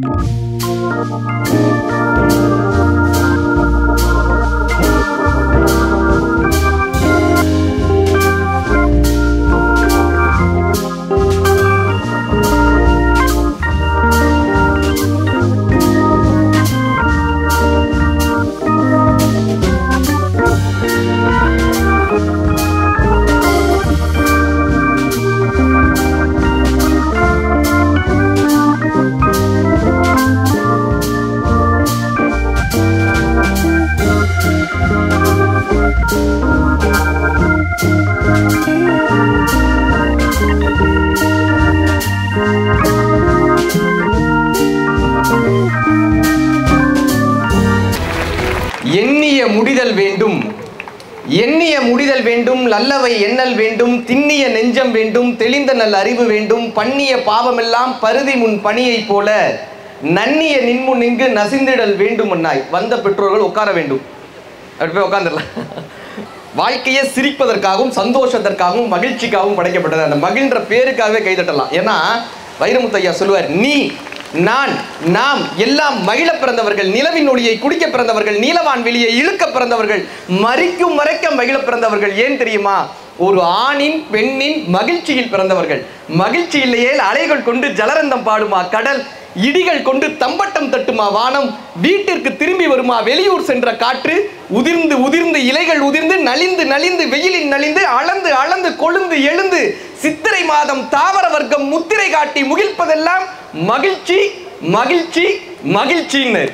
எண்ணிய முடிதல் வேண்டும், நல்லவை எண்ணல் வேண்டும், திண்ணிய நெஞ்சம் வேண்டும், தெளிந்த நல் அறிவு வேண்டும், பண்ணிய பாவமெல்லாம் பருதி முன் பணியை போல நன்னிய நின்முன் இங்கு நசிந்திடல் வேண்டும். அண்ணாய் வந்த பெற்றோர்கள் உட்கார வேண்டும். அப்படி போய் உட்காந்துடலாம். வாழ்க்கையை சிரிப்பதற்காகவும் சந்தோஷத்திற்காகவும் மகிழ்ச்சிக்காகவும் படைக்கப்பட்டது. அந்த மகிழ்ன்ற பேருக்காகவே கைதட்டலாம். ஏன்னா வைரமுத்தையா சொல்லுவார், நீ நான் நாம் எல்லாம் மகிழ பிறந்தவர்கள், நிலவின் ஒளியை குடிக்க பிறந்தவர்கள், நீலவான் வெளியை இழுக்க பிறந்தவர்கள், மறிக்கும் மறைக்க மகிழ பிறந்தவர்கள். ஏன் தெரியுமா? ஒரு ஆணின் பெண்ணின் மகிழ்ச்சியில் பிறந்தவர்கள். மகிழ்ச்சி இல்லையே அலைகள் கொண்டு ஜலரந்தம் பாடுமா கடல், இடிகள் கொண்டு தம்பட்டம் தட்டுமா வானம், வீட்டிற்கு திரும்பி வருமா வெளியூர் சென்ற காற்று, உதிர்ந்து உதிர்ந்து இலைகள் உதிர்ந்து நலிந்து நலிந்து வெயிலின் நலிந்து அளந்து அளந்து கொழுந்து எழுந்து சித்திரை மாதம் தாவர வர்க்கம் முத்திரை காட்டி முகிழ்ப்பதெல்லாம் மகிழ்ச்சி மகிழ்ச்சி மகிழ்ச்சின்னு.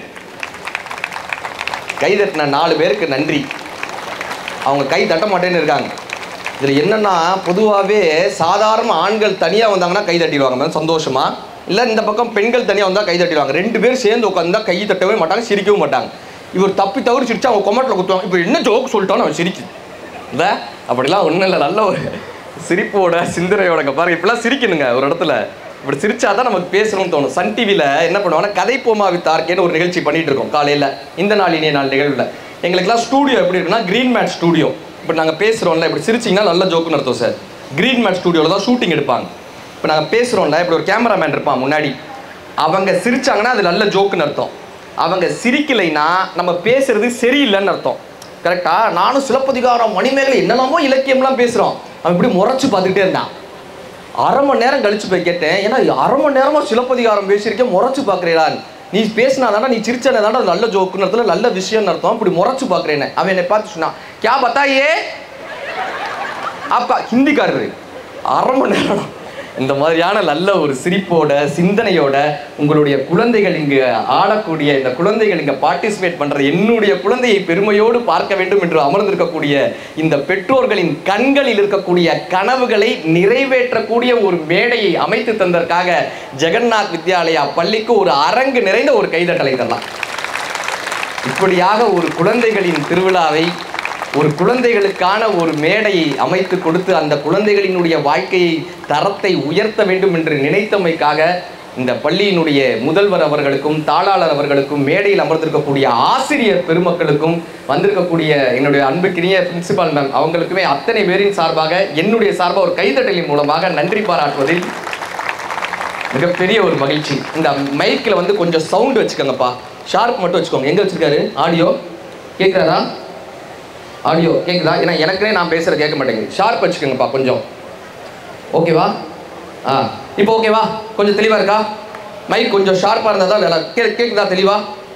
கை தட்டின 4 பேருக்கு நன்றி. அவங்க கை தட்ட மாட்டேன்னு இருக்காங்க. இதில் என்னன்னா, பொதுவாகவே சாதாரண ஆண்கள் தனியாக வந்தாங்கன்னா கை தட்டிடுவாங்க சந்தோஷமா, இல்லை இந்த பக்கம் பெண்கள் தனியாக வந்தால் கை தட்டிடுவாங்க. 2 பேர் சேர்ந்து உட்காந்தா கை தட்டவே மாட்டாங்க, சிரிக்கவும் மாட்டாங்க. இவர் தப்பி தவறு சிரிச்சா அவங்க கொமட்டில் குத்துவாங்க. இப்போ என்ன ஜோக் சொல்லிட்டோன்னு அவன் சிரிக்குது. இல்லை அப்படிலாம் ஒன்றும் இல்லை, நல்ல ஒரு சிரிப்போட சிந்தனையோட பாருங்க. இப்படிலாம் சிரிக்கணுங்க ஒரு இடத்துல. இப்படி சிரிச்சா தான் நமக்கு பேசணும்னு தோணும். சன் டிவியில் என்ன பண்ணுவாங்கன்னா, கதை போமா வித் ஆர்கேன்னு ஒரு நிகழ்ச்சி பண்ணிட்டு இருக்கோம் காலையில். இந்த நாள் இனிய நாள் நிகழ்வில் எங்களுக்குலாம் ஸ்டூடியோ எப்படி இருக்குன்னா, கிரீன் மேட் ஸ்டூடியோ. இப்போ நாங்கள் பேசுகிறோம்ல, இப்படி சிரிச்சிங்கன்னா நல்ல ஜோக்குன்னு அர்த்தம் சார். கிரீன் மேட் ஸ்டூடியோவில் தான் ஷூட்டிங் எடுப்பாங்க. இப்போ நாங்கள் பேசுகிறோம்ல, இப்படி ஒரு கேமராமேன் இருப்பான் முன்னாடி. அவங்க சிரிச்சாங்கன்னா அது நல்ல ஜோக்குன்னு அர்த்தம். அவங்க சிரிக்கலைன்னா நம்ம பேசுறது சரியில்லைன்னு அர்த்தம். கரெக்டாக? நானும் சிலப்பதிகாரம் மணிமேகலை என்னெல்லாமோ இலக்கியம்லாம் பேசுகிறோம். அவன் இப்படி முறைச்சு பார்த்துக்கிட்டே இருந்தான். 1/2 மணி நேரம் கழிச்சு போய் கேட்டேன், ஏன்னா 1/2 மணி நேரமாக சிலப்பதிகாரம் பேசியிருக்கேன், முறைச்சு பார்க்குறேன். நீ பேசினா தாண்டா, நீ சிரிச்சானே தாண்டா நல்ல ஜோக்குன்னு அர்த்தம், நல்ல விஷயம்னு அர்த்தம். இப்படி முறைச்சு பார்க்குறேன்னு. அவன் என்னை பார்த்து சொன்னான், கே பத்தாயே அப்பா, ஹிந்திக்காரரு. 1/2 மணி நேரம் இந்த மாதிரியான நல்ல ஒரு சிரிப்போட சிந்தனையோட உங்களுடைய குழந்தைகள் இங்கு ஆடக்கூடிய, இந்த குழந்தைகள் இங்கே பார்ட்டிசிபேட் பண்ணுற என்னுடைய குழந்தையை பெருமையோடு பார்க்க வேண்டும் என்று அமர்ந்திருக்கக்கூடிய இந்த பெற்றோர்களின் கண்களில் இருக்கக்கூடிய கனவுகளை நிறைவேற்றக்கூடிய ஒரு மேடையை அமைத்து தந்ததற்காக ஜெகநாத் வித்யாலயா பள்ளிக்கு ஒரு அரங்கு நிறைந்த ஒரு கைதட்டலை தரலாம். இப்படியாக ஒரு குழந்தைகளின் திருவிழாவை, ஒரு குழந்தைகளுக்கான ஒரு மேடையை அமைத்து கொடுத்து அந்த குழந்தைகளினுடைய வாழ்க்கையை தரத்தை உயர்த்த வேண்டும் என்று நினைத்தமைக்காக இந்த பள்ளியினுடைய முதல்வர் அவர்களுக்கும் தாளாளர் அவர்களுக்கும் மேடையில் அமர்ந்திருக்கக்கூடிய ஆசிரியர் பெருமக்களுக்கும் வந்திருக்கக்கூடிய என்னுடைய அன்புக்கினிய பிரின்சிபால் மேம் அவங்களுக்குமே அத்தனை பேரின் சார்பாக என்னுடைய சார்பாக ஒரு கைதட்டலின் மூலமாக நன்றி பாராட்டுவதில் மிகப்பெரிய ஒரு மகிழ்ச்சி. இந்த மைக்கில் வந்து கொஞ்சம் சவுண்டு வச்சுக்கோங்கப்பா, ஷார்ப் மட்டும் வச்சுக்கோங்க. எங்கே வச்சுருக்காரு? ஆடியோ கேட்குறாரா? ஆடியோ கேட்குதா? ஏன்னா எனக்குனே நான் பேசுகிற கேட்க மாட்டேங்குது. ஷார்ப் வச்சுக்கோங்கப்பா கொஞ்சம். ஓகேவா? இப்போ ஓகேவா? கொஞ்சம் தெளிவாக இருக்கா? மைக் கொஞ்சம் ஷார்ப்பாக இருந்தால் தான் நல்லா கேட்குதா? தெளிவா?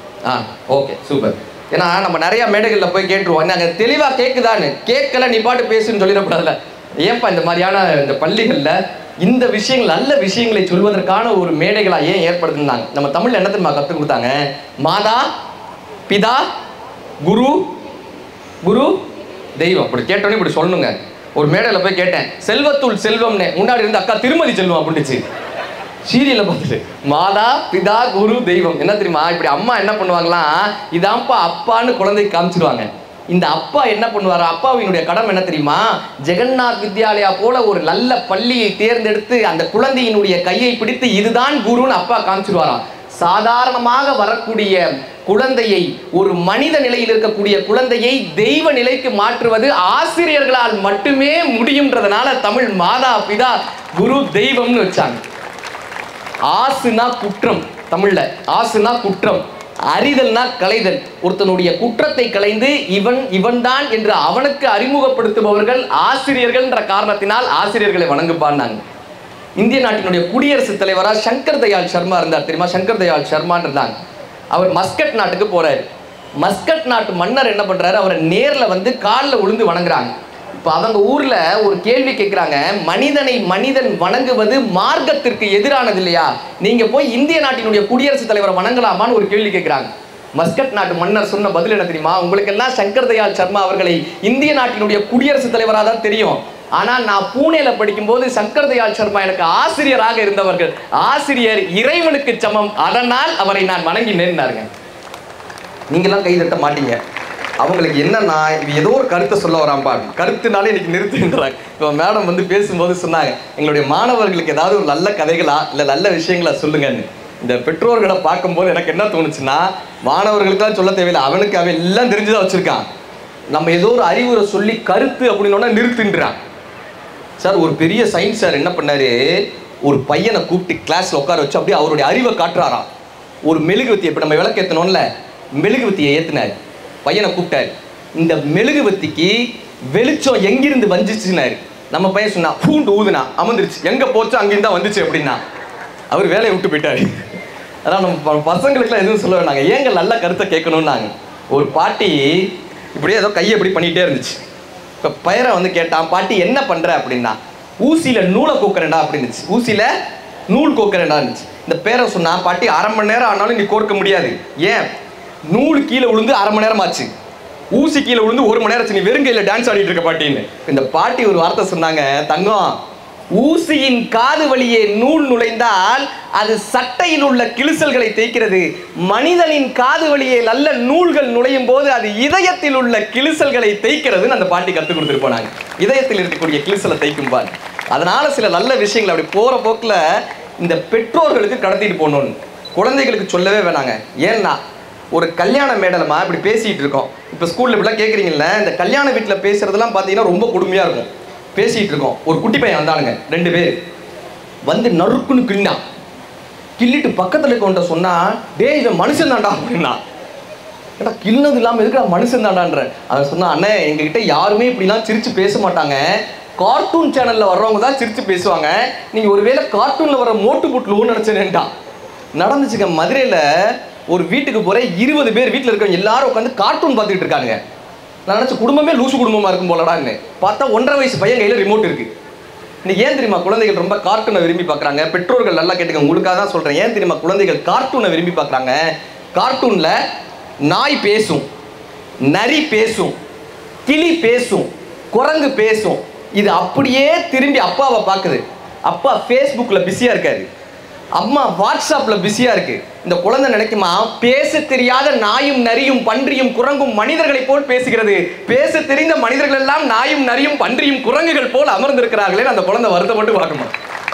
Okay, super. ஏன்னா நம்ம நிறையா மேடைகளில் போய் கேட்டுருவோம், நாங்கள் தெளிவாக கேட்குதான்னு. கேட்கல நீ பாட்டு பேசுன்னு சொல்லிடக்கூடாதுல்ல. ஏன்ப்பா இந்த மாதிரியான இந்த பள்ளிகளில் இந்த விஷயங்கள், நல்ல விஷயங்களை சொல்வதற்கான ஒரு மேடைகளாக ஏன் ஏற்படுத்தினாங்க? நம்ம தமிழில் என்ன தெரியுமா கற்றுக் கொடுத்தாங்க? மாதா பிதா குரு குரு தெய்வம். அப்படி கேட்டோன்னே இப்படி சொல்லணுங்க. ஒரு மேடையில் போய் கேட்டேன், செல்வத்துள் செல்வம்னு. முன்னாடி இருந்து அக்கா திருமதி செல்வம் அப்படின்னுச்சு. சீரியலை பார்த்துட்டு மாதா பிதா குரு தெய்வம். என்ன தெரியுமா? இப்படி அம்மா என்ன பண்ணுவாங்களாம், இதான்ப்பா அப்பான்னு குழந்தைக்கு காமிச்சிருவாங்க. இந்த அப்பா என்ன பண்ணுவார்? அப்பாவினுடைய கடமை என்ன தெரியுமா? ஜெகநாத் வித்யாலயா போல ஒரு நல்ல பள்ளியை தேர்ந்தெடுத்து அந்த குழந்தையினுடைய கையை பிடித்து இதுதான் குருன்னு அப்பா காமிச்சிருவாராம். சாதாரணமாக வரக்கூடிய குழந்தையை, ஒரு மனித நிலையில் இருக்கக்கூடிய குழந்தையை தெய்வ நிலைக்கு மாற்றுவது ஆசிரியர்களால் மட்டுமே முடியும்ன்றதுனால தமிழ் மாதா பிதா குரு தெய்வம்னு வச்சாங்க. ஆசுனா குற்றம், தமிழ்ல ஆசுனா குற்றம், அறிதல்னா களைதல். ஒருத்தனுடைய குற்றத்தை களைந்து இவன் தான் என்று அவனுக்கு அறிமுகப்படுத்துபவர்கள் ஆசிரியர்கள் என்ற காரணத்தினால் ஆசிரியர்களை வணங்குப்பான்னாங்க. இந்திய நாட்டினுடைய குடியரசுத் தலைவராக சங்கர் தயாள் சர்மா இருந்தார் தெரியுமா? சங்கர் தயாள் சர்மான்னு இருந்தாங்க. அவர் மஸ்கட் நாட்டுக்கு போறாரு. மஸ்கட் நாட்டு மன்னர் என்ன பண்றாரு, அவரை நேர்ல வந்து காலில் விழுந்து வணங்குறாங்க. இப்போ அவங்க ஊர்ல ஒரு கேள்வி கேட்கிறாங்க, மனிதனை மனிதன் வணங்குவது மார்க்கத்திற்கு எதிரானது இல்லையா, நீங்க போய் இந்திய நாட்டினுடைய குடியரசுத் தலைவரை வணங்கலாமான்னு ஒரு கேள்வி கேட்கிறாங்க. மஸ்கட் நாட்டு மன்னர் சொன்ன பதில் என்ன தெரியுமா? உங்களுக்கு எல்லாம் சங்கர் தயாள் சர்மா அவர்களை இந்திய நாட்டினுடைய குடியரசுத் தலைவராக தான் தெரியும். ஆனா நான் பூனேல படிக்கும் போது சங்கர் தயாள் சர்மா எனக்கு ஆசிரியராக இருந்தவர்கள். ஆசிரியர் இறைவனுக்கு சமம், அதனால் அவரை நான் வணங்கினேன்னாருங்க. நீங்கெல்லாம் கை தட்ட மாட்டீங்க. அவங்களுக்கு என்னன்னா, இது ஏதோ ஒரு கருத்தை சொல்ல வராம்பா, கருத்துனாலே இன்னைக்கு நிறுத்துன்றாங்க. இப்போ மேடம் வந்து பேசும்போது சொன்னாங்க, எங்களுடைய மாணவர்களுக்கு ஏதாவது ஒரு நல்ல கதைகளா இல்லை நல்ல விஷயங்களா சொல்லுங்கன்னு. இந்த பெற்றோர்களை பார்க்கும்போது எனக்கு என்ன தோணுச்சுன்னா, மாணவர்களுக்கெல்லாம் சொல்ல தேவையில்லை, அவனுக்கு அவன் எல்லாம் தெரிஞ்சுதான் வச்சிருக்கான். நம்ம ஏதோ ஒரு அறிவுரை சொல்லி கருத்து அப்படின்னா நிறுத்துன்றான். சார் ஒரு பெரிய சயின்ஸ் சார் என்ன பண்ணாரு, ஒரு பையனை கூப்பிட்டு கிளாஸ்ல உட்கார வச்சு அப்படியே அவருடைய அறிவை காட்டுறாராம். ஒரு மெழுகுவத்தி, இப்போ நம்ம விளக்கேற்றணும்ல, மெழுகுவத்தியை ஏற்றினார். பையனை கூப்பிட்டாரு, இந்த மெழுகுவத்திக்கு வெளிச்சம் எங்கிருந்து வந்துச்சுன்னாரு. நம்ம பையன் சொன்னா, பூண்டு ஊதுனா அமர்ந்துருச்சு, எங்க போச்சோ அங்கிருந்தா வந்துச்சு அப்படின்னா. அவர் வேலையை விட்டு போயிட்டாரு. அதான் நம்ம பசங்களுக்குலாம் எதுவும் சொல்ல வேணாங்க, ஏங்க நல்ல கருத்தை கேட்கணும்னாங்க. ஒரு பாட்டி இப்படியே ஏதோ கையை இப்படி பண்ணிகிட்டே இருந்துச்சு. இப்போ பையனை வந்து கேட்டான், பாட்டி என்ன பண்ணுற அப்படின்னா, ஊசியில் நூலை கோக்குறேன்டா அப்படின்னுச்சு. ஊசியில் நூல் கோக்குறேன்டா இருந்துச்சு. இந்த பேரை சொன்னா, பாட்டி 1/2 மணி நேரம் ஆனாலும் நீ கோர்க்க முடியாது. ஏன்? நூல் கீழே விழுந்து 1/2 மணி நேரம் ஆச்சு, ஊசி கீழே விழுந்து 1 மணி நேரம் ஆச்சு, நீ வெறுங்கையில் டான்ஸ் ஆடிட்டு இருக்க பாட்டின்னு. இந்த பாட்டி ஒரு வார்த்தை சொன்னாங்க, தங்கம், ஊசியின் காது வழியே நூல் நுழைந்தால் அது சட்டையில் உள்ள கிழிசல்களை தேய்க்கிறது. மனிதனின் காது வழியே நல்ல நூல்கள் நுழையும் போது அது இதயத்தில் உள்ள கிழிசல்களை தேய்க்கிறதுன்னு அந்த பாட்டி கற்றுக் கொடுத்துட்டு போனாங்க. இதயத்தில் இருக்கக்கூடிய கிழிசலை தேய்க்கும்பால். அதனால சில நல்ல விஷயங்கள் அப்படி போற போக்கில் இந்த பெற்றோர்களுக்கு கடத்திட்டு போகணும்னு குழந்தைகளுக்கு சொல்லவே வேணாங்க. ஏன்னா ஒரு கல்யாண மேடலமா இப்படி பேசிட்டு இருக்கோம். இப்போ ஸ்கூல்ல இப்படிலாம் கேட்குறீங்கல்ல, இந்த கல்யாண வீட்டில் பேசுறதெல்லாம் பார்த்தீங்கன்னா ரொம்ப கொடுமையா இருக்கும். பேசிட்டு இருக்கோம், ஒரு குட்டி பையன் வந்தானுங்க, 2 பேர் வந்து நறுக்குன்னு கிள்ளான். கிள்ளிட்டு பக்கத்தில் இருக்கவன்ட்ட சொன்னா, டேய் இவன் மனுஷன் தான்டா அப்படின்னா. ஏடா கிள்னது இல்லாமல் இருக்கிற மனுஷன் தாண்டான்ற. அவன் சொன்னா, அண்ணே எங்ககிட்ட யாருமே இப்படிலாம் சிரிச்சு பேச மாட்டாங்க, கார்ட்டூன் சேனல்ல வர்றவங்க தான் சிரிச்சு பேசுவாங்க, நீங்க ஒருவேளை கார்ட்டூன்ல வர மோட்டு புட்லுன்னு நினைச்சேன்டா. நடந்துச்சுங்க. மதுரையில் ஒரு வீட்டுக்கு போற 20 பேர் வீட்டில் இருக்கவங்க எல்லாரும் உட்காந்து கார்ட்டூன் பார்த்துக்கிட்டு இருக்காங்க. நான் நினச்ச குடும்பமே லூசு குடும்பமாக இருக்கும் போலடான்னு பார்த்தா 1.5 வயசு பையன் கையில் ரிமோட் இருக்கு. இன்னைக்கு ஏன் தெரியுமா குழந்தைகள் ரொம்ப கார்ட்டூனை விரும்பி பார்க்குறாங்க? பெற்றோர்கள் நல்லா கேட்டுக்க, உங்களுக்காக தான் சொல்கிறேன். ஏன் தெரியுமா குழந்தைகள் கார்ட்டூனை விரும்பி பார்க்குறாங்க? கார்ட்டூனில் நாய் பேசும், நரி பேசும், கிளி பேசும், குரங்கு பேசும். இது அப்படியே திரும்பி அப்பாவை பார்க்குது. அப்பா ஃபேஸ்புக்கில் பிஸியாக இருக்காரு, அம்மா வாட்ஸ்அப்பில் பிஸியாக இருக்கு. இந்த குழந்தை நினைக்குமா, பேச தெரியாத நாயும் நரியும் பன்றியும் குரங்கும் மனிதர்களை போல் பேசுகிறது, பேச தெரிந்த மனிதர்கள் எல்லாம் நாயும் நரியும் பன்றியும் குரங்குகள் போல் அமர்ந்திருக்கிறார்களே. அந்த குழந்தை வருத்தப்பட்டு பார்க்கணும்.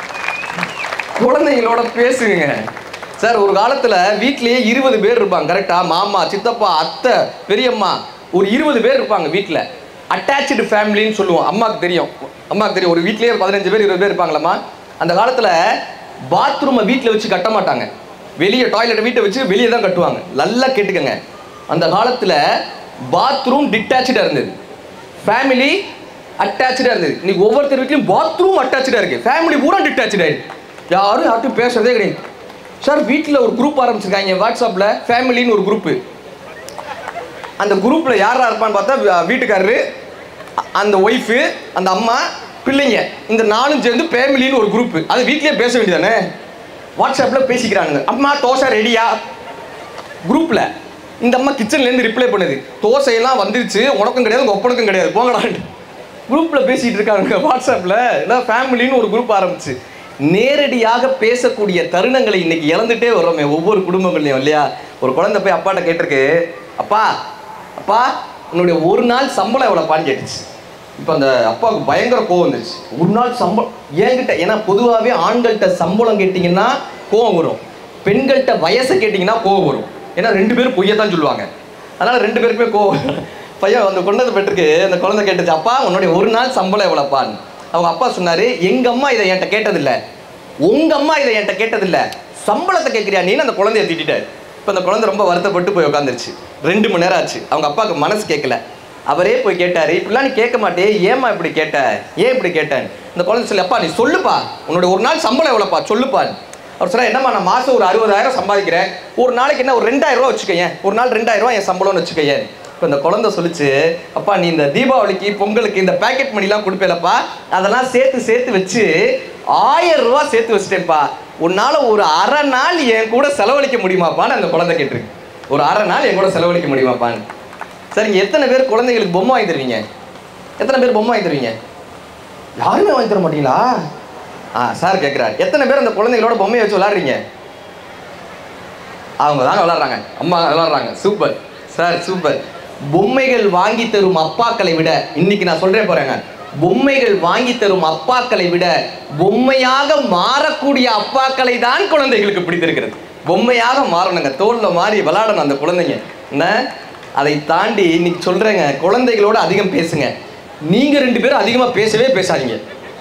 குழந்தைகளோட பேசுங்க சார். ஒரு காலத்தில் வீட்லேயே 20 பேர் இருப்பாங்க, கரெக்டா? மாமா, சித்தப்பா, அத்தை, பெரியம்மா, ஒரு 20 பேர் இருப்பாங்க வீட்டில். அட்டாச்சு ஃபேமிலின்னு சொல்லுவோம். அம்மாவுக்கு தெரியும் ஒரு வீட்லேயே 15 பேர் 20 பேர் இருப்பாங்களம்மா. அந்த காலத்தில் பாத்ரூமை வீட்டில் வச்சு கட்ட மாட்டாங்க, வெளியே டாய்லெட் வீட்டை வச்சு வெளியே தான் கட்டுவாங்க. நல்லா கேட்டுக்கங்க, அந்த காலத்தில் பாத்ரூம் டிட்டாச்சாக இருந்தது, ஃபேமிலி அட்டாச்சாக இருந்தது. இன்னைக்கு ஒவ்வொருத்தர் வீட்லையும் பாத்ரூம் அட்டாச்சாக இருக்குது, ஃபேமிலி பூரா டிட்டாச்சாக ஆகிடுது. யாரும் பேசுறதே கிடையாது. சார் வீட்டில் ஒரு குரூப் ஆரம்பிச்சிருக்காங்க வாட்ஸ்அப்பில், ஃபேமிலின்னு ஒரு குரூப்பு. அந்த குரூப்பில் யாரா இருப்பான்னு பார்த்தா வீட்டுக்காரரு, அந்த ஒய்ஃபு, அந்த அம்மா, பிள்ளைங்க, இந்த 4 சேர்ந்து ஃபேமிலின்னு ஒரு குரூப். அது வீட்லயே பேச வேண்டியதானே? வாட்ஸ்அப்பில் பேசிக்கிறாங்க. அம்மா தோசை ரெடியா குரூப்பில். இந்த அம்மா கிச்சன்லேருந்து ரிப்ளை பண்ணுது, தோசையெல்லாம் வந்துருச்சு, உனக்கும் கிடையாது உங்கள் ஒப்பனுக்கும் கிடையாது போங்கடான்ட்டு குரூப்பில் பேசிகிட்டு இருக்காங்க வாட்ஸ்அப்பில். இல்லை ஃபேமிலின்னு ஒரு குரூப் ஆரம்பிச்சு நேரடியாக பேசக்கூடிய தருணங்களை இன்னைக்கு இழந்துட்டே வரோமே ஒவ்வொரு குடும்பங்கள்லையும் இல்லையா? ஒரு குழந்தை போய் அப்பாட்ட கேட்டிருக்கு, அப்பா அப்பா உன்னுடைய ஒரு நாள் சம்பளம் எவ்வளோப்பான்னு கேட்டுச்சு. இப்போ அந்த அப்பாவுக்கு பயங்கர கோவம் வந்துருச்சு. ஒரு நாள் சம்பளம் ஏங்கிட்ட, ஏன்னா பொதுவாகவே ஆண்கள்கிட்ட சம்பளம் கேட்டிங்கன்னா கோவம் வரும், பெண்கள்கிட்ட வயசை கேட்டிங்கன்னா கோவம் வரும். ஏன்னா 2 பேரும் பொய்யத்தான் சொல்லுவாங்க, அதனால் 2 பேருக்குமே கோவம். பையன் அந்த கொண்டது பெற்றுக்கு அந்த குழந்தை கேட்டுச்சு, அப்பா உன்னுடைய ஒரு நாள் சம்பளம் எவ்வளோப்பான்னு. அவங்க அப்பா சொன்னார், எங்கள் அம்மா இதை என்கிட்ட கேட்டதில்லை, உங்க அம்மா இதை என்கிட்ட கேட்டதில்லை, சம்பளத்தை கேட்குறியா நீ? அந்த குழந்தைய திட்டாரு. இப்போ அந்த குழந்தை ரொம்ப வருத்தப்பட்டு போய் உட்காந்துருச்சு. 2 மணி நேரம் ஆச்சு. அவங்க அப்பாவுக்கு மனசு கேட்கல. அவரே போய் கேட்டார், இப்படிலாம் நீ கேட்க மாட்டே, ஏமா இப்படி கேட்ட, ஏன் இப்படி கேட்டேன்? இந்த குழந்தை சொல்லி, அப்பா நீ சொல்லுப்பா, உன்னுடைய ஒரு நாள் சம்பளம் எவ்வளோப்பா சொல்லுப்பா. அவர் சொன்னா, என்னம்மா நான் மாதம் ஒரு 60,000 சம்பாதிக்கிறேன், ஒரு நாளைக்கு என்ன ஒரு 2,000 ரூபா வச்சுக்கேன், ஒரு நாள் 2,000 என் சம்பளம்னு வச்சுக்கேன். இப்போ இந்த குழந்தை சொல்லிச்சு, அப்பா நீ இந்த தீபாவளிக்கு பொங்கலுக்கு இந்த பேக்கெட் மணிலாம் கொடுப்பேலப்பா, அதெல்லாம் சேர்த்து வச்சு 1000 ரூபா சேர்த்து வச்சுட்டேன்ப்பா, உன்னால் ஒரு அரை நாள் என் கூட செலவழிக்க முடியுமாப்பான்னு அந்த குழந்தை கேட்டிருக்கு. ஒரு அரை நாள் என் கூட செலவழிக்க முடியுமாப்பான்னு. சரிங்க, எத்தனை பேர் குழந்தைகளுக்கு பொம்மை வாங்கி தருவீங்க? எத்தனை பேர் பொம்மை வாங்கி தருவீங்க? யாருமே வாங்கி தர மாட்டீங்களா? சார் கேட்குறாரு, எத்தனை பேர் அந்த குழந்தைகளோட பொம்மையை வச்சு விளாட்றீங்க? அவங்க தாங்க விளாட்றாங்க, அம்மா விளாட்றாங்க. Super sir, super. பொம்மைகள் வாங்கி தரும் அப்பாக்களை விட, இன்னைக்கு நான் சொல்றேன் போறேங்க, பொம்மைகள் வாங்கி தரும் அப்பாக்களை விட பொம்மையாக மாறக்கூடிய அப்பாக்களை தான் குழந்தைகளுக்கு பிடித்திருக்கிறது. பொம்மையாக மாறணுங்க, தோல்ல மாறி விளாடணும் அந்த குழந்தைங்க. என்ன அதை தாண்டி இன்னைக்கு சொல்றேங்க, குழந்தைகளோட அதிகம் பேசுங்க. நீங்க 2 பேரும் அதிகமா பேசவே பேசாதீங்க.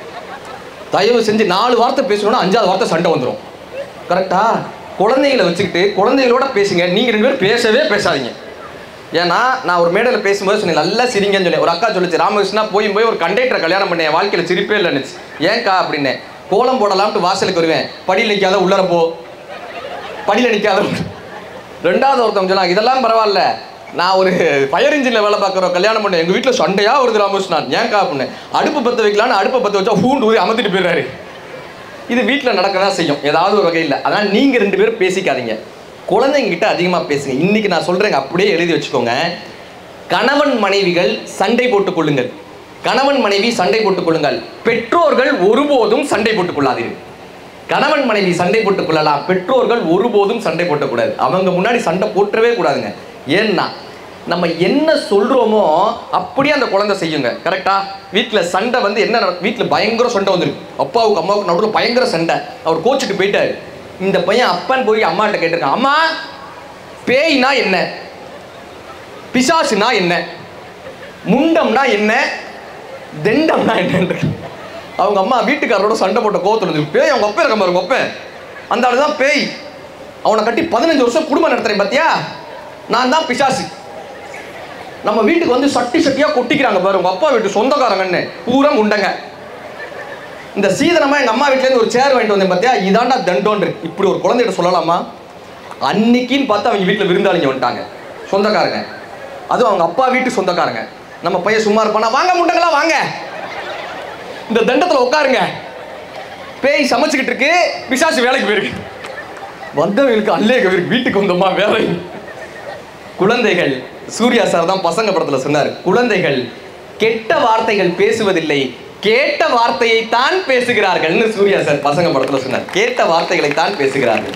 தயவு செஞ்சு 4 வார்த்தை பேசணும்னா 5வது வார்த்தை சண்டை வந்துடும். கரெக்டா? குழந்தைகளை வச்சுக்கிட்டு குழந்தைகளோட பேசுங்க. நீங்க 2 பேரும் பேசவே பேசாதீங்க. ஏன்னா நான் ஒரு மேடையில் பேசும்போது சொன்னேன், நல்லா சிரிங்கன்னு சொன்னேன். ஒரு அக்கா சொல்லிச்சு, ராமகிருஷ்ணா போய் ஒரு கண்டக்டரை கல்யாணம் பண்ணேன், வாழ்க்கையில் சிரிப்பே இல்லைன்னு. ஏன்க்கா அப்படின்னேன். கோலம் போடலாம்ட்டு வாசலுக்கு வருவேன், படியில் நிற்காத உள்ளர போ, படியில் நிற்காத. 2வது ஒருத்தவங்க சொன்னாங்க, இதெல்லாம் பரவாயில்ல, நான் ஒரு ஃபயர் இன்ஜினில் வேலை பார்க்குறோம், கல்யாணம் பண்ணேன், எங்கள் வீட்டில் சண்டையாக வருது ராமகிருஷ்ணா. ஏன்க்கா அப்படின்னேன். அடுப்பு பற்ற வைக்கலான்னு அடுப்பை பற்ற வச்சா பூண்டு ஊதி அமர்த்திட்டு போயிடுறாரு. இது வீட்டில் நடக்க தான் செய்யும் ஏதாவது ஒரு வகையில். அதனால் நீங்கள் 2 பேரும் பேசிக்காதீங்க, குழந்தைங்கிட்ட அதிகமாக பேசுங்க. இன்னைக்கு நான் சொல்கிறேங்க, அப்படியே எழுதி வச்சுக்கோங்க. கணவன் மனைவிகள் சண்டை போட்டுக் கொள்ளுங்கள். கணவன் மனைவி சண்டை போட்டுக் கொள்ளுங்கள். பெற்றோர்கள் ஒருபோதும் சண்டை போட்டுக் கொள்ளாதீர்கள். கணவன் மனைவி சண்டை போட்டுக் கொள்ளலாம், பெற்றோர்கள் ஒருபோதும் சண்டை போட்டக்கூடாது. அவங்க முன்னாடி சண்டை போட்டவே கூடாதுங்க. ஏன்னா நம்ம என்ன சொல்கிறோமோ அப்படியே அந்த குழந்தை செய்யுங்க. கரெக்டா? வீட்டில் சண்டை வந்து என்ன, வீட்டில் பயங்கர சண்டை வந்துருக்கு, அப்பாவுக்கு அம்மாவுக்கு நடுவில் பயங்கர சண்டை. அவர் கோச்சிட்டு போயிட்டாரு. இந்த பையன் அப்பன் போய் அம்மாட்ட கேட்டிருக்கான், அம்மா பேய்னா என்ன, பிசாசுனா என்ன, முண்டம்னா என்ன, தெண்டம்னா என்ன. அவங்க அம்மா வீட்டுக்காரரோட சண்டை போட்ட கோவத்தில் இருந்து, பேய் அவங்க அப்பா இருக்க பாருங்க, அப்ப அந்த ஆளு தான் பேய், அவனை கட்டி 15 வருஷம் குடும்பம் நடத்துறேன் பார்த்தியா, நான் தான் பிசாசு. நம்ம வீட்டுக்கு வந்து சட்டி சட்டியாக கொட்டிக்கிறாங்க பாரு உங்க அப்பா வீட்டு சொந்தக்காரங்கன்னு, பூரா முண்டங்க. இந்த சீதனமா எங்கள் அம்மா வீட்டிலேருந்து ஒரு சேர் வாங்கிட்டு வந்தேன் பார்த்தியா, இதாண்டா தண்டோன்று. இப்படி ஒரு குழந்தைகிட்ட சொல்லலாமா? அன்னைக்குன்னு பார்த்து அவங்க வீட்டில் விருந்தாளிங்க வந்துட்டாங்க, சொந்தக்காரங்க, அதுவும் அவங்க அப்பா வீட்டு சொந்தக்காரங்க. நம்ம பையன் சும்மா இருப்பானா, வாங்க முண்டங்களா வாங்க, இந்த தண்டத்தில் உட்காருங்க, பேய் சமைச்சுக்கிட்டு இருக்கு, பிசாசு வேலைக்கு போயிருக்கு. வந்தவங்களுக்கு அல்லேக வீட்டுக்கு வந்தோமா வேலை. குழந்தைகள், சூர்யா சார் தான் பசங்க படத்தில் சொன்னார், குழந்தைகள் கெட்ட வார்த்தைகள் பேசுவதில்லை, கேட்ட வார்த்தையை தான் பேசுகிறார்கள்னு சூர்யா சார் பசங்க படத்தில் சொன்னார். கேட்ட வார்த்தைகளை தான் பேசுகிறார்கள்.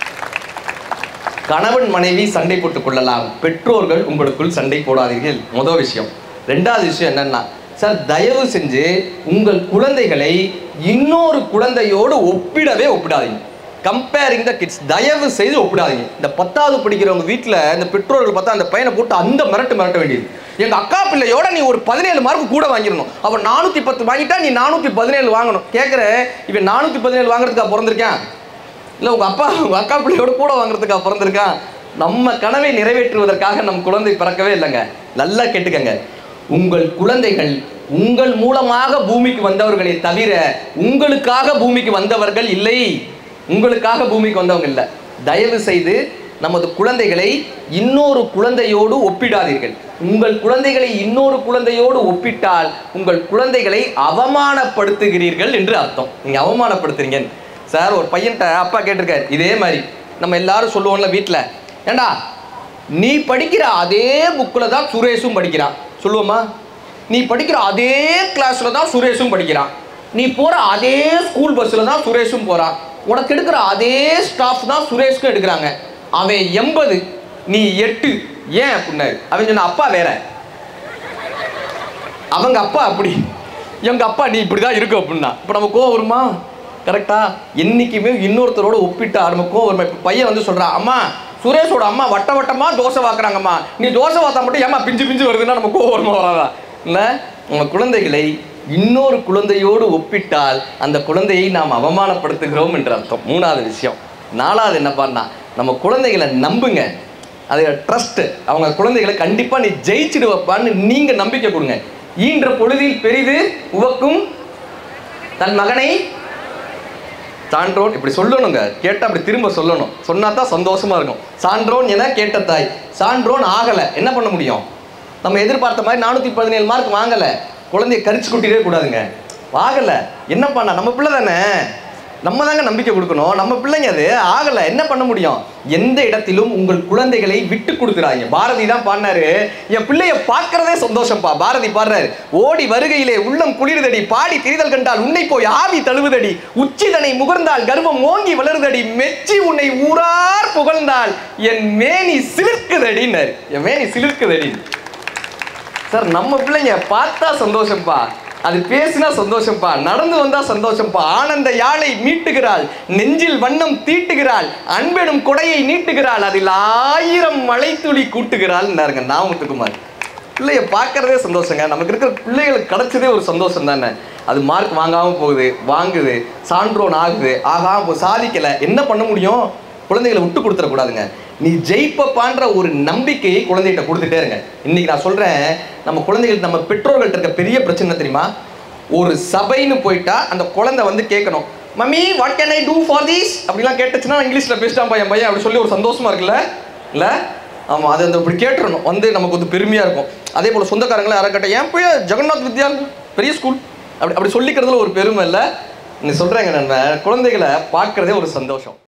கணவன் மனைவி சண்டை போட்டுக் கொள்ளலாம், பெற்றோர்கள் உங்களுக்குள் சண்டை போடாதீர்கள். முதல் விஷயம். 2வது விஷயம் என்னன்னா, சார் தயவு செஞ்சு உங்கள் குழந்தைகளை இன்னொரு குழந்தையோடு ஒப்பிடாதீங்க. கம்பேரிங் த கிட்ஸ், தயவு செய்து ஒப்பிடாதீங்க. இந்த 10வது படிக்கிறவங்க வீட்டில் இந்த பெற்றோர்கள் பார்த்தா அந்த பையனை போட்டு அந்த மிரட்ட வேண்டியது. எங்கள் அக்கா பிள்ளையோட நீ ஒரு 17 மார்க் கூட வாங்கிடணும், அவன் 410 வாங்கிட்டா நீ 417 வாங்கணும். கேட்குற, இவன் 417 வாங்குறதுக்காக பிறந்திருக்கான், இல்லை உங்கள் அக்கா பிள்ளையோட கூட வாங்குறதுக்காக பிறந்திருக்கான். நம்ம கனவை நிறைவேற்றுவதற்காக நம் குழந்தை பிறக்கவே இல்லைங்க. நல்லா கேட்டுக்கங்க, உங்கள் குழந்தைகள் உங்கள் மூலமாக பூமிக்கு வந்தவர்களே தவிர உங்களுக்காக பூமிக்கு வந்தவர்கள் இல்லை. உங்களுக்காக பூமிக்கு வந்தவங்க இல்லை. தயவு செய்து நமது குழந்தைகளை இன்னொரு குழந்தையோடு ஒப்பிடாதீர்கள். உங்கள் குழந்தைகளை இன்னொரு குழந்தையோடு ஒப்பிட்டால் உங்கள் குழந்தைகளை அவமானப்படுத்துகிறீர்கள் என்று அர்த்தம். நீங்கள் அவமானப்படுத்துறீங்க. சார் ஒரு பையன்கிட்ட அப்பா கேட்டிருக்காரு, இதே மாதிரி நம்ம எல்லாரும் சொல்லுவோம்ல வீட்டில், ஏண்டா நீ படிக்கிற அதே புக்கில் தான் சுரேஷும் படிக்கிறான் சொல்லுவோமா, நீ படிக்கிற அதே கிளாஸில் தான் சுரேஷும் படிக்கிறான், நீ போகிற அதே ஸ்கூல் பஸ்ஸில் தான் சுரேஷும் போகிறான், உனக்கு எடுக்கிற அதே ஸ்டாஃப் தான் சுரேஷ்க்கும் எடுக்கிறாங்க, அவன் 80 நீ 8, ஏன் அப்படின்னாரு. அவன் சொன்ன, அப்பா வேற, அவங்க அப்பா அப்படி, எங்க அப்பா நீ இப்படிதான் இருக்கு அப்படின்னா. இப்போ நம்ம கோவம் வருமா? கரெக்டா? என்னைக்குமே இன்னொருத்தரோட ஒப்பிட்டா நம்ம கோவம் வருமா? இப்போ பையன் வந்து சொல்றான், அம்மா சுரேஷோட அம்மா வட்ட வட்டமா தோசை வாக்குறாங்கம்மா, நீ தோசை வாத்தா மட்டும் ஏமா பிஞ்சு வருதுன்னா நம்ம கோவம் வருமா வராதா? இல்லை, உங்க குழந்தைகளை இன்னொரு குழந்தையோடு ஒப்பிட்டால் அந்த குழந்தையை நாம் அவமானப்படுத்துகிறோம் என்ற அர்த்தம். மூணாவது விஷயம். நாலாவது என்ன பண்ணா, நம்ம குழந்தைகளை நம்புங்க. அது ட்ரஸ்ட். அவங்க குழந்தைகளை கண்டிப்பாக நீ ஜெயிச்சிடுவப்பான்னு நீங்கள் நம்பிக்கை கொடுங்க. ஈன்ற பொழுதில் பெரிது உவக்கும் தன் மகனை சான்றோன் இப்படி சொல்லணுங்க. கேட்டால் அப்படி திரும்ப சொல்லணும். சொன்னா தான் சந்தோஷமா இருக்கும். சான்றோன் என கேட்ட தாய். சான்றோன் ஆகலை, என்ன பண்ண முடியும்? நம்ம எதிர்பார்த்த மாதிரி 417 மார்க் வாங்கலை, குழந்தைய கரிச்சு கொட்டிடவே கூடாதுங்க. ஆகலை, என்ன பண்ண, நம்ம பிள்ளை தானே, நம்ம தாங்க நம்பிக்கை கொடுக்கணும். நம்ம பிள்ளைங்க அது ஆகலை, என்ன பண்ண முடியும்? எந்த இடத்திலும் உங்கள் குழந்தைகளை விட்டு கொடுக்குறாங்க. பாரதி தான் பாடினாரு, என் பிள்ளைய பார்க்கறதே சந்தோஷம்ப்பா. பாரதி பாடுறாரு, ஓடி வருகையிலே உள்ளம் குளிர்தடி, பாடி திரிதல் கண்டால் உன்னை போய் ஆவி தழுவுதடி, உச்சிதனை முகர்ந்தால் கர்வம் ஓங்கி வளருதடி, மெச்சி உன்னை ஊரார் புகழ்ந்தால் என் மேனி சிலிர்க்குதடின்னாரு. என் மேனி சிலிர்க்குதடி. சார், நம்ம பிள்ளைங்க பார்த்தா சந்தோஷம்ப்பா, அது பேசினா சந்தோஷம்ப்பா, நடந்து வந்தா சந்தோஷம்ப்பா. ஆனந்த யாழை மீட்டுகிறாள், நெஞ்சில் வண்ணம் தீட்டுகிறாள், அன்பெனும் கொடையை நீட்டுகிறாள், அதில் 1000 மழை துளி கூட்டுகிறாள் நாமத்துக்குமார். பிள்ளைய பார்க்கறதே சந்தோஷங்க. நமக்கு இருக்கிற பிள்ளைகளுக்கு கிடைச்சதே ஒரு சந்தோஷம் தானே. அது மார்க் வாங்காமல் போகுது, வாங்குது, சான்றோன் ஆகுது, ஆகாம சாதிக்கலை, என்ன பண்ண முடியும்? குழந்தைகளை விட்டு கொடுத்துடக்கூடாதுங்க. நீ ஜெயிப்பப்பான்ற ஒரு நம்பிக்கையை குழந்தைகிட்ட கொடுத்துட்டே இருங்க. இன்னைக்கு நான் சொல்றேன், நம்ம குழந்தைகள், நம்ம பெற்றோர்கள்ட்ட இருக்க பெரிய பிரச்சனை தெரியுமா? ஒரு சபைன்னு போயிட்டா அந்த குழந்தை வந்து கேட்கணும், mummy what can I do for this அப்படிலாம் கேட்டுச்சுன்னா, இங்கிலீஷில் பேசிட்டான் என் பையன் அப்படி சொல்லி ஒரு சந்தோஷமா இருக்குல்ல? இல்லை, ஆமாம், அது அந்த இப்படி கேட்டுறணும் வந்து நமக்கு வந்து பெருமையாக இருக்கும். அதே போல் சொந்தக்காரங்களை யாரக்கட்ட, ஏன் போய் ஜெகநாத் வித்யா பெரிய ஸ்கூல் அப்படி சொல்லிக்கிறதுல ஒரு பெருமை இல்லை. நீ சொல்கிறேங்க, நான் குழந்தைகளை பார்க்குறதே ஒரு சந்தோஷம்.